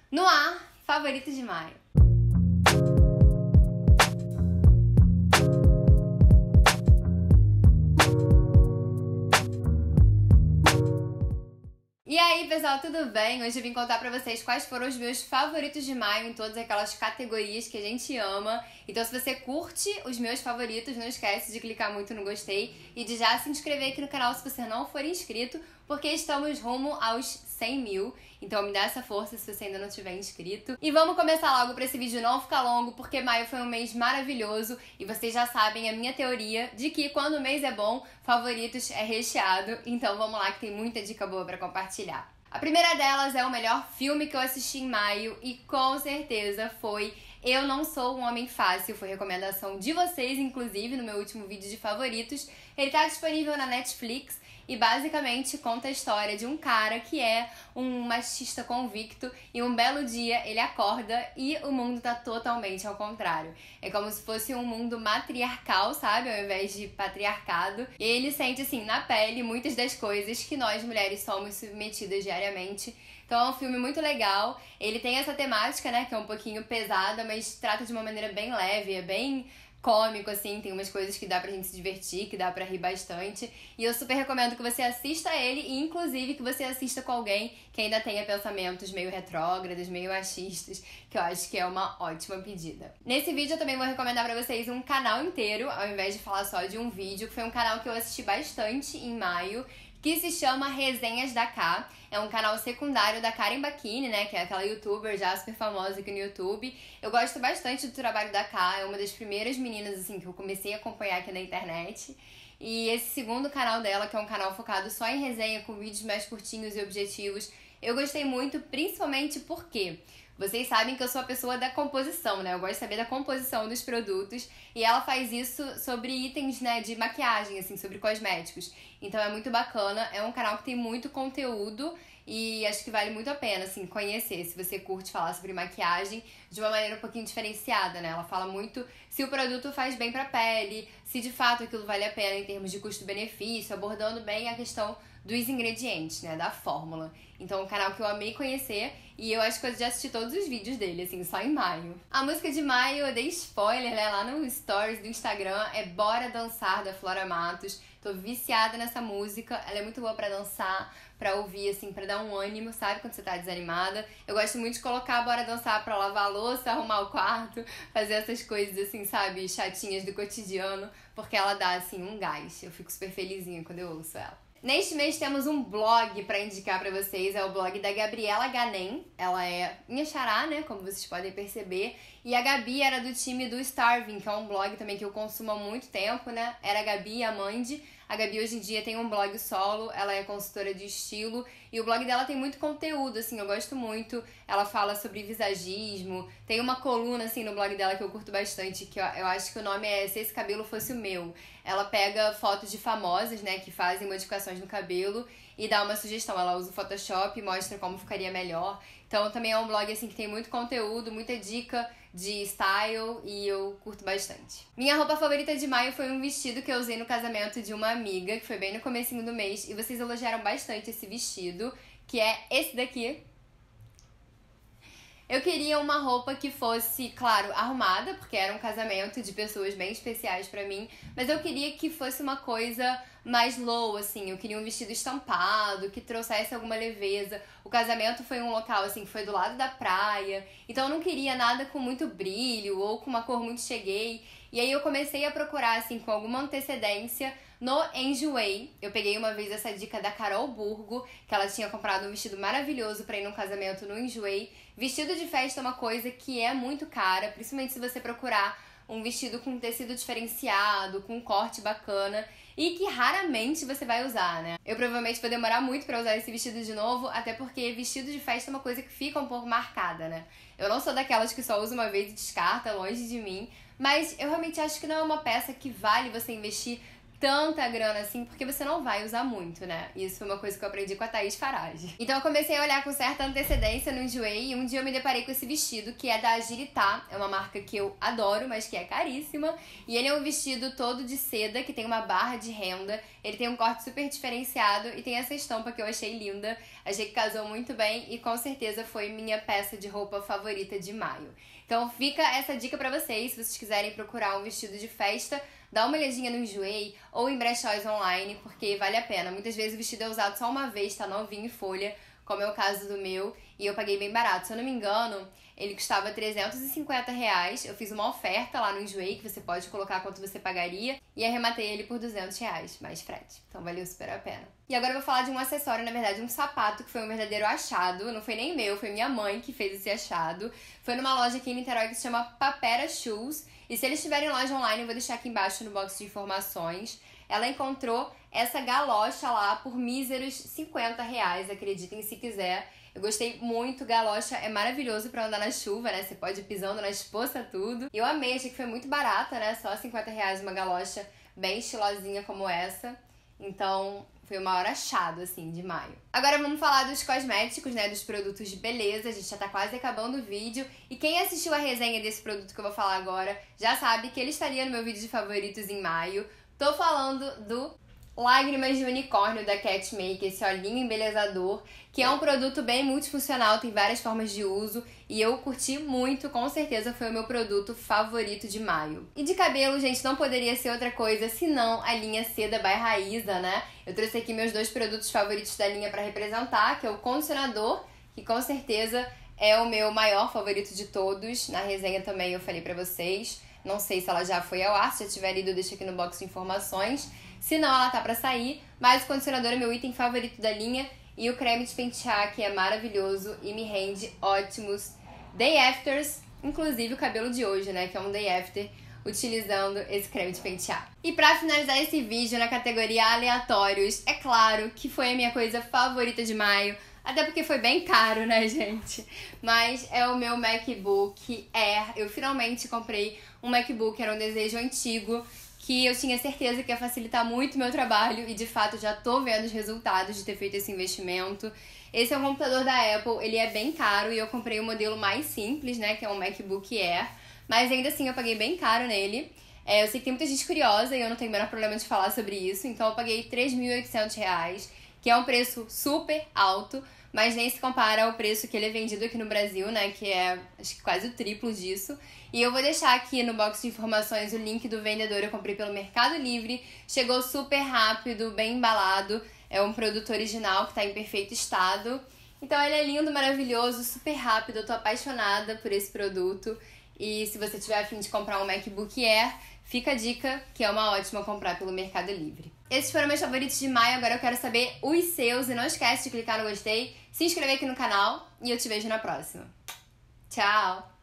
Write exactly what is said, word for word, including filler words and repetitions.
No ar, favorito de maio. E aí, pessoal, tudo bem? Hoje eu vim contar pra vocês quais foram os meus favoritos de maio em todas aquelas categorias que a gente ama. Então, se você curte os meus favoritos, não esquece de clicar muito no gostei e de já se inscrever aqui no canal se você não for inscrito, porque estamos rumo aos cem mil. Então me dá essa força se você ainda não tiver inscrito. E vamos começar logo pra esse vídeo não ficar longo, porque maio foi um mês maravilhoso e vocês já sabem a minha teoria de que quando o mês é bom, favoritos é recheado. Então vamos lá que tem muita dica boa pra compartilhar. A primeira delas é o melhor filme que eu assisti em maio e com certeza foi Eu Não Sou um Homem Fácil. Foi recomendação de vocês, inclusive, no meu último vídeo de favoritos. Ele tá disponível na Netflix e basicamente conta a história de um cara que é um machista convicto e um belo dia ele acorda e o mundo tá totalmente ao contrário. É como se fosse um mundo matriarcal, sabe? Ao invés de patriarcado. E ele sente, assim, na pele muitas das coisas que nós mulheres somos submetidas diariamente. Então é um filme muito legal. Ele tem essa temática, né, que é um pouquinho pesada, mas trata de uma maneira bem leve, é bem cômico, assim, tem umas coisas que dá pra gente se divertir, que dá pra rir bastante. E eu super recomendo que você assista ele e, inclusive, que você assista com alguém que ainda tenha pensamentos meio retrógrados, meio machistas, que eu acho que é uma ótima pedida. Nesse vídeo eu também vou recomendar pra vocês um canal inteiro, ao invés de falar só de um vídeo, que foi um canal que eu assisti bastante em maio, que se chama Resenhas da K. É um canal secundário da Karen Bakini, né, que é aquela youtuber já super famosa aqui no YouTube. Eu gosto bastante do trabalho da K, é uma das primeiras meninas, assim, que eu comecei a acompanhar aqui na internet. E esse segundo canal dela, que é um canal focado só em resenha, com vídeos mais curtinhos e objetivos, eu gostei muito, principalmente porque vocês sabem que eu sou a pessoa da composição, né? Eu gosto de saber da composição dos produtos e ela faz isso sobre itens, né, de maquiagem, assim, sobre cosméticos. Então é muito bacana, é um canal que tem muito conteúdo e acho que vale muito a pena, assim, conhecer, se você curte falar sobre maquiagem de uma maneira um pouquinho diferenciada, né? Ela fala muito se o produto faz bem pra pele, se de fato aquilo vale a pena em termos de custo-benefício, abordando bem a questão dos ingredientes, né, da fórmula. Então é um canal que eu amei conhecer e eu acho que eu já assisti todos os vídeos dele, assim, só em maio. A música de maio, eu dei spoiler, né, lá no stories do Instagram, é Bora Dançar, da Flora Matos. Tô viciada nessa música, ela é muito boa pra dançar, pra ouvir, assim, pra dar um ânimo, sabe, quando você tá desanimada. Eu gosto muito de colocar Bora Dançar pra lavar a louça, arrumar o quarto, fazer essas coisas, assim, sabe, chatinhas do cotidiano, porque ela dá, assim, um gás. Eu fico super felizinha quando eu ouço ela. Neste mês temos um blog pra indicar pra vocês, é o blog da Gabriela Ganem. Ela é minha xará, né, como vocês podem perceber. E a Gabi era do time do Starving, que é um blog também que eu consumo há muito tempo, né. Era a Gabi e a Mandy. A Gabi hoje em dia tem um blog solo, ela é consultora de estilo e o blog dela tem muito conteúdo, assim, eu gosto muito. Ela fala sobre visagismo, tem uma coluna, assim, no blog dela que eu curto bastante, que eu, eu acho que o nome é Se Esse Cabelo Fosse o Meu. Ela pega fotos de famosas, né, que fazem modificações no cabelo e dá uma sugestão. Ela usa o Photoshop e mostra como ficaria melhor. Então também é um blog, assim, que tem muito conteúdo, muita dica de style e eu curto bastante. Minha roupa favorita de maio foi um vestido que eu usei no casamento de uma amiga, que foi bem no comecinho do mês, e vocês elogiaram bastante esse vestido, que é esse daqui. Eu queria uma roupa que fosse, claro, arrumada, porque era um casamento de pessoas bem especiais pra mim, mas eu queria que fosse uma coisa mais low, assim, eu queria um vestido estampado, que trouxesse alguma leveza. O casamento foi um local, assim, que foi do lado da praia, então eu não queria nada com muito brilho ou com uma cor muito cheguei. E aí eu comecei a procurar, assim, com alguma antecedência no Enjoei. Eu peguei uma vez essa dica da Carol Burgo, que ela tinha comprado um vestido maravilhoso pra ir num casamento no Enjoei. Vestido de festa é uma coisa que é muito cara, principalmente se você procurar um vestido com tecido diferenciado, com um corte bacana e que raramente você vai usar, né? Eu provavelmente vou demorar muito pra usar esse vestido de novo, até porque vestido de festa é uma coisa que fica um pouco marcada, né? Eu não sou daquelas que só usa uma vez e descarta, longe de mim, mas eu realmente acho que não é uma peça que vale você investir tanta grana assim, porque você não vai usar muito, né? Isso foi uma coisa que eu aprendi com a Thaís Farage. Então eu comecei a olhar com certa antecedência no Enjoei, e um dia eu me deparei com esse vestido, que é da Agilitá, é uma marca que eu adoro, mas que é caríssima, e ele é um vestido todo de seda, que tem uma barra de renda, ele tem um corte super diferenciado, e tem essa estampa que eu achei linda, achei que casou muito bem, e com certeza foi minha peça de roupa favorita de maio. Então fica essa dica pra vocês, se vocês quiserem procurar um vestido de festa, dá uma olhadinha no Enjoei ou em brechós online, porque vale a pena. Muitas vezes o vestido é usado só uma vez, tá novinho em folha, como é o caso do meu, e eu paguei bem barato. Se eu não me engano, ele custava trezentos e cinquenta reais. Eu fiz uma oferta lá no Enjoei, que você pode colocar quanto você pagaria, e arrematei ele por duzentos reais, mais frete. Então valeu super a pena. E agora eu vou falar de um acessório, na verdade um sapato, que foi um verdadeiro achado. Não foi nem meu, foi minha mãe que fez esse achado. Foi numa loja aqui em Niterói que se chama Papera Shoes. E se eles tiverem loja online, eu vou deixar aqui embaixo no box de informações. Ela encontrou essa galocha lá por míseros cinquenta reais, acreditem se quiser. Eu gostei muito, galocha é maravilhoso pra andar na chuva, né? Você pode ir pisando nas poças, tudo. Eu amei, achei que foi muito barata, né? Só cinquenta reais uma galocha bem estilosinha como essa. Então, foi o maior achado, assim, de maio. Agora vamos falar dos cosméticos, né? Dos produtos de beleza. A gente já tá quase acabando o vídeo. E quem assistiu a resenha desse produto que eu vou falar agora já sabe que ele estaria no meu vídeo de favoritos em maio. Tô falando do Lágrimas de Unicórnio da Cat Make, esse olhinho embelezador, que é um produto bem multifuncional, tem várias formas de uso, e eu curti muito, com certeza foi o meu produto favorito de maio. E de cabelo, gente, não poderia ser outra coisa senão a linha Seda by Raíza, né? Eu trouxe aqui meus dois produtos favoritos da linha pra representar, que é o condicionador, que com certeza é o meu maior favorito de todos. Na resenha também eu falei pra vocês. Não sei se ela já foi ao ar, se já tiver lido, eu deixo aqui no box de informações. Se não, ela tá pra sair, mas o condicionador é meu item favorito da linha. E o creme de pentear, que é maravilhoso e me rende ótimos day afters, inclusive o cabelo de hoje, né, que é um day after, utilizando esse creme de pentear. E pra finalizar esse vídeo na categoria aleatórios, é claro que foi a minha coisa favorita de maio, até porque foi bem caro, né, gente? Mas é o meu MacBook Air. Eu finalmente comprei um MacBook, era um desejo antigo, que eu tinha certeza que ia facilitar muito o meu trabalho, e de fato já tô vendo os resultados de ter feito esse investimento. Esse é um computador da Apple, ele é bem caro, e eu comprei o modelo mais simples, né, que é um MacBook Air, mas ainda assim eu paguei bem caro nele. É, eu sei que tem muita gente curiosa e eu não tenho o menor problema de falar sobre isso, então eu paguei três mil e oitocentos reais, que é um preço super alto, mas nem se compara ao preço que ele é vendido aqui no Brasil, né, que é acho que quase o triplo disso. E eu vou deixar aqui no box de informações o link do vendedor, eu comprei pelo Mercado Livre, chegou super rápido, bem embalado, é um produto original que tá em perfeito estado. Então ele é lindo, maravilhoso, super rápido, eu tô apaixonada por esse produto. E se você tiver a fim de comprar um MacBook Air, fica a dica que é uma ótima comprar pelo Mercado Livre. Esses foram meus favoritos de maio, agora eu quero saber os seus. E não esquece de clicar no gostei, se inscrever aqui no canal e eu te vejo na próxima. Tchau!